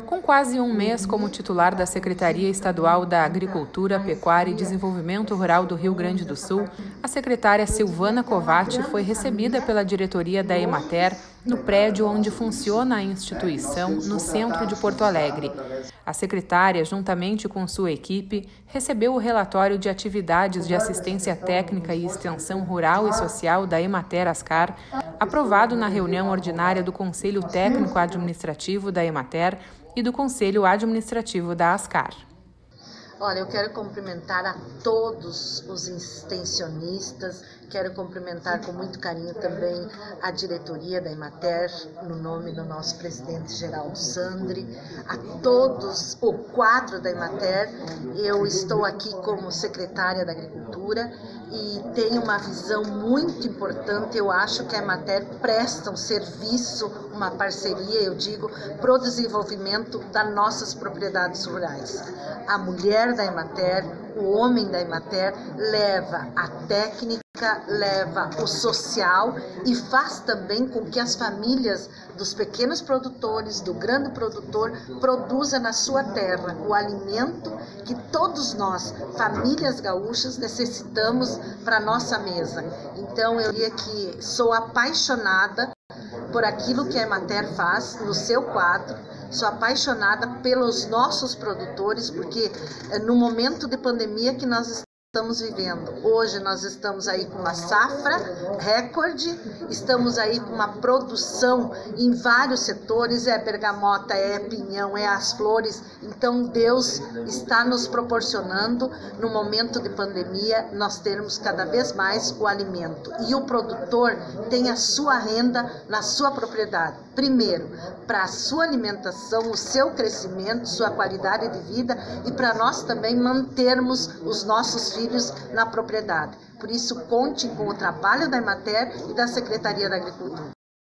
Com quase um mês como titular da Secretaria Estadual da Agricultura, Pecuária e Desenvolvimento Rural do Rio Grande do Sul, a secretária Silvana Covatti foi recebida pela diretoria da Emater no prédio onde funciona a instituição, no centro de Porto Alegre. A secretária, juntamente com sua equipe, recebeu o relatório de atividades de assistência técnica e extensão rural e social da Emater Ascar, aprovado na reunião ordinária do Conselho Técnico Administrativo da Emater e do Conselho Administrativo da Ascar. Olha, eu quero cumprimentar a todos os extensionistas, quero cumprimentar com muito carinho também a diretoria da Emater, no nome do nosso presidente Geraldo Sandri, a todos o quadro da Emater. Eu estou aqui como secretária da Agricultura e tenho uma visão muito importante. Eu acho que a Emater presta um serviço, uma parceria, eu digo, para o desenvolvimento das nossas propriedades rurais. A mulher da Emater, o homem da Emater leva a técnica, leva o social e faz também com que as famílias dos pequenos produtores, do grande produtor, produzam na sua terra o alimento que todos nós, famílias gaúchas, necessitamos para a nossa mesa. Então eu diria que sou apaixonada por aquilo que a Emater faz no seu quadro. Sou apaixonada pelos nossos produtores, porque no momento de pandemia que nós estamos vivendo, hoje nós estamos aí com uma safra recorde, estamos aí com uma produção em vários setores, é bergamota, é pinhão, é as flores. Então Deus está nos proporcionando, no momento de pandemia, nós termos cada vez mais o alimento. E o produtor tem a sua renda na sua propriedade. Primeiro, para a sua alimentação, o seu crescimento, sua qualidade de vida e para nós também mantermos os nossos filhos na propriedade. Por isso, conte com o trabalho da Emater e da Secretaria da Agricultura.